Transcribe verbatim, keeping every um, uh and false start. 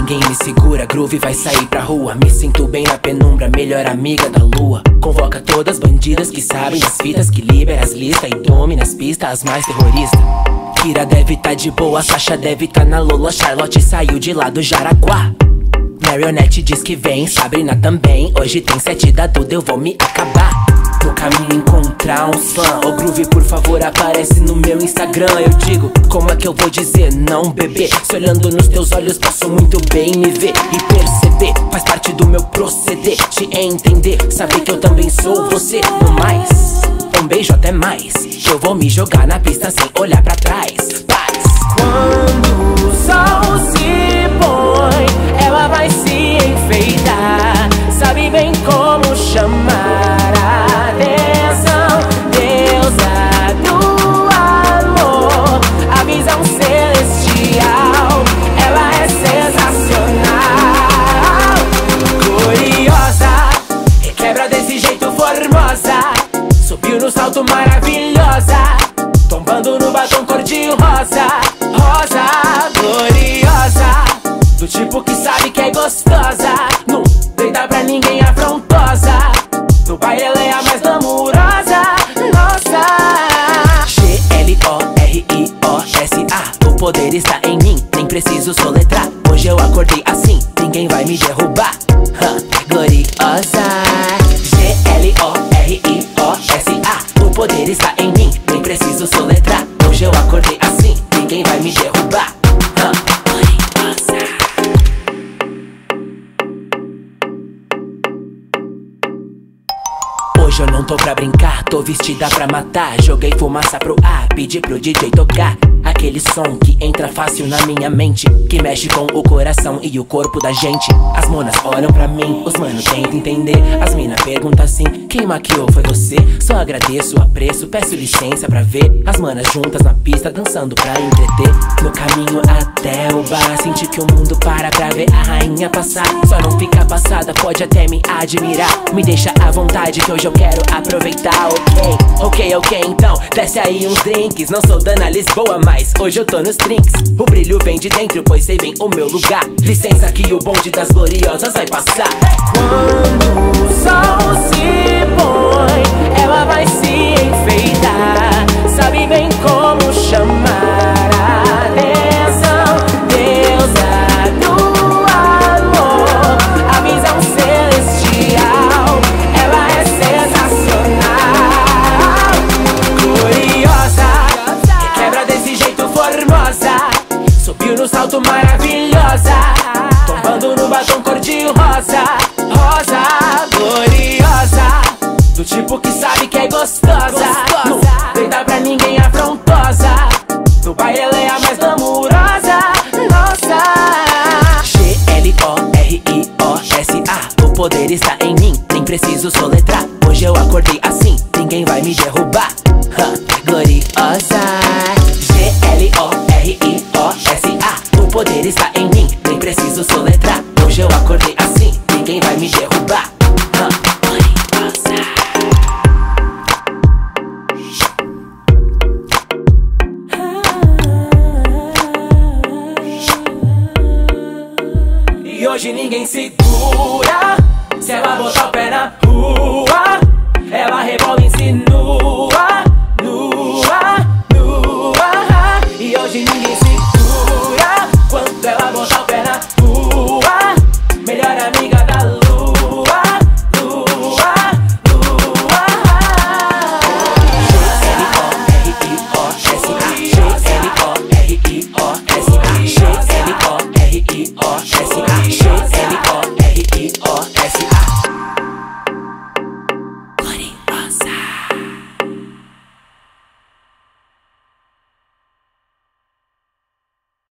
ninguém me segura, groove vai sair pra rua. Me sinto bem na penumbra, melhor amiga da lua. Convoca todas bandidas que sabem das fitas, que libera as listas e domina as pistas, as mais terroristas. Kira deve tá de boa, Sasha deve tá na Lola, Charlotte saiu de lá do Jaraguá. Marionette diz que vem, Sabrina também. Hoje tem sete da Duda, eu vou me acabar. No caminho encontrar um slam. Ô groove, por favor, aparece no meu Instagram. Eu digo, como é que eu vou dizer não, bebê? Se olhando nos teus olhos posso muito bem me ver e perceber. Faz parte do meu proceder, te entender, saber que eu também sou você. No mais, um beijo até mais. Eu vou me jogar na pista sem olhar pra trás. Paz. Quando o sol se põe, ela vai se enfeitar. Sabe bem como chamar a atenção. Deusa do amor, a visão celestial. Ela é sensacional, gloriosa, requebra desse jeito formosa. Subiu no salto maravilhosa, tombando no batom cor-de-rosa. Rosa, gloriosa, do tipo que sabe que é gostosa. Não deita pra ninguém afrontosa. No baile ela é a mais glamurosa. Nossa. G L O R I O S A, o poder está em mim, nem preciso soletrar. Hoje eu acordei assim, ninguém vai me derrubar. huh, Gloriosa. G L O R I O S A, o poder está em mim, nem preciso soletrar. Hoje eu acordei assim, ninguém vai me derrubar. huh, Gloriosa. Hoje eu não tô pra brincar, tô vestida pra matar. Joguei fumaça pro ar, pedi pro D J tocar aquele som que entra fácil na minha mente, que mexe com o coração e o corpo da gente. As monas olham pra mim, os mano tentam entender. As mina perguntam assim, quem maquiou foi você? Só agradeço, apreço, peço licença pra ver as manas juntas na pista, dançando pra entreter. No caminho até o bar, senti que o mundo para pra ver a rainha passar. Só não fica passada, pode até me admirar. Me deixa à vontade que hoje eu quero aproveitar. Ok, ok, ok, então desce aí uns drinks. Não sou Dana Lisboa, mas hoje eu tô nos drinks. O brilho vem de dentro, pois sei bem o meu lugar. Licença que o bonde das gloriosas vai passar. Quando o sol se põe, ela vai se enfeitar. Sabe bem como chamar a atenção. Deusa do amor, a visão celestial. Ela é sensacional, gloriosa, requebra desse jeito formosa. Subiu no salto maravilhosa, tombando no batom cor-de-rosa. Rosa, gloriosa, do tipo que sabe que é gostosa. Não deita pra ninguém afrontosa. No baile ela é a mais glamurosa. Nossa. G L O R I O S A, o poder está em mim, nem preciso soletrar. Hoje eu acordei assim, ninguém vai me derrubar. huh, Gloriosa. G L O R I O S A, o poder está em mim, nem preciso soletrar. Hoje eu acordei